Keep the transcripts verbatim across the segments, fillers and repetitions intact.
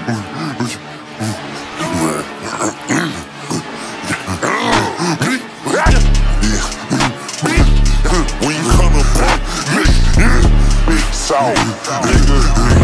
When you come up, big south, nigga.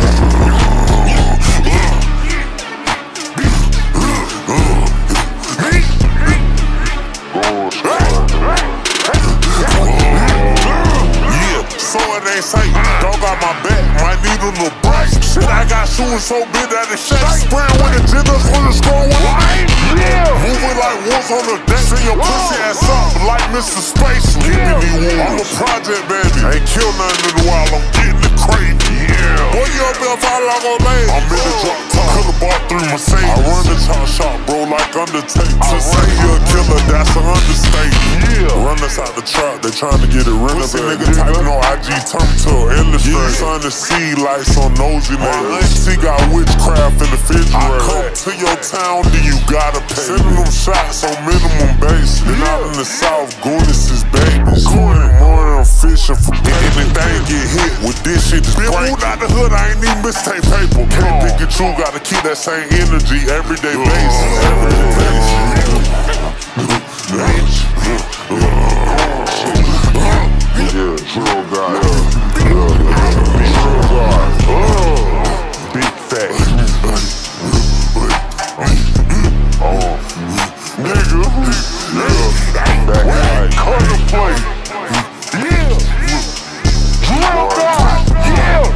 Dog got my back, might need a little break. Shit, I got shoes so big that it shakes. Spraying with the jitters from the score with yeah. Moving like wolves on the deck. Send your pussy ass up like Mister Space. Giving me wood. I'm a project baby. Ain't killed nothing in a while. I'm getting the crate. Yeah. Boy, you up there if I log on lane. I'm in the drop top. Could've bought three Mercedes. I run the top shop, bro, like Undertaker. To say you're a killer, that's an understatement. Yeah. Run us out the trap, they trying to get it rid of it. Nigga typing on I G, turn to an illustrator. Yeah. Sun to see lights on nosy niggas. She got witchcraft in the refrigerator. I come to your town, then you gotta pay. Sending them shots on minimum basis. Then out in the south, Goonies is babies. Morning, morning, I'm fishing for anything get hit with this shit. Been moved out the hood, I ain't even mistake paper. Can't pick and choose, gotta keep that same energy everyday basis. Everyday basis. Yeah, drill guy. Drill guy. Big fat. Oh, nigga. Yeah. Back right. Color plate. Yeah. Drill guy. Yeah.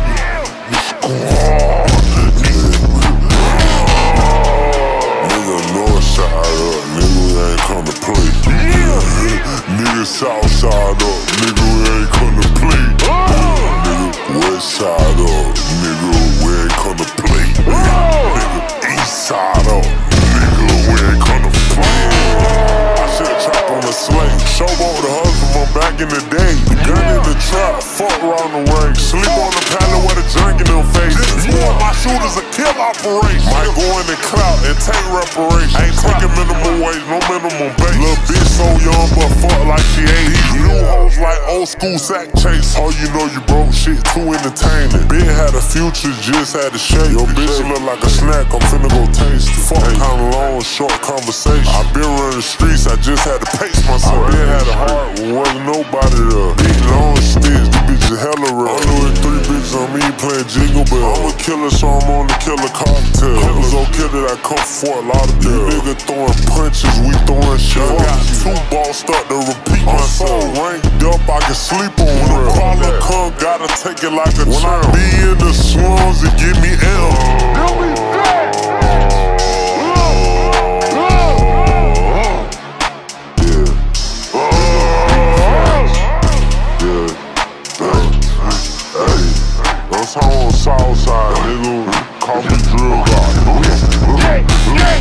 Nigga, north side up. Nigga, ain't come to play. Nigga, south side up. Nigga, we ain't come to play. Nigga, west side up. Nigga, we ain't come to play. Nigga, east side up. Nigga, we ain't come to play. I should've trapped on a sling. Showboat the hustle from back in the day. Gun in the trap, fuck around the way. Sleep on the pallet with a drink in them faces. More of my shooters a kill operation. Might go in the clout and take reparation. Ain't taking minimum wage, no minimum base. Little bitch so young but fuck like she ain't. These new hoes like old school sack chase. Oh, you know you broke shit, too entertaining. Been had a future, just had to shake. Your bitch look like a snack, I'm finna go taste it. Fuck kinda long, short conversation. I been running the streets, I just had to pace myself. I been had a heart, wasn't nobody there. Big long sticks, these bitches hella real. I knew it three bitches on me playing Jingle Bell. I'm a killer, so I'm on the killer cocktail. Killers okay that I come for a lot of them. Nigga throwing punches, we throwing shit. I got two balls stuck to repeat myself. I'm so ranked up, I can sleep on when a problem come, gotta take it like a when champ. When I be in the slums, it give me L. They'll be back. That's how on Southside, nigga, call me drill guy. Yeah,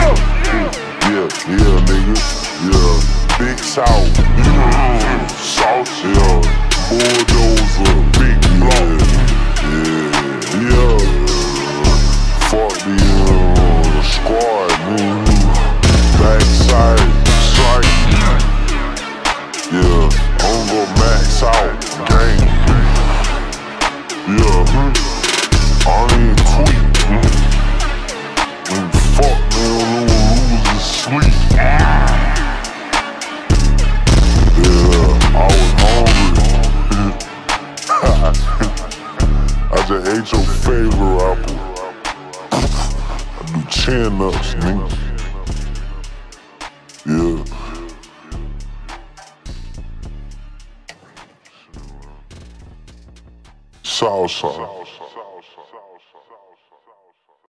yeah, nigga, yeah, big South, yeah, South, yeah, bulldozer, big block, yeah, yeah, fuck the uh, squad, nigga, backside, strike, yeah, I'm gonna max out, gang. Yeah, I ain't tweet. Mm. Fuck, man, little losers sleep. Yeah, I was hungry. I just ate your favorite apple. I do chin ups, nigga. Yeah. Southside.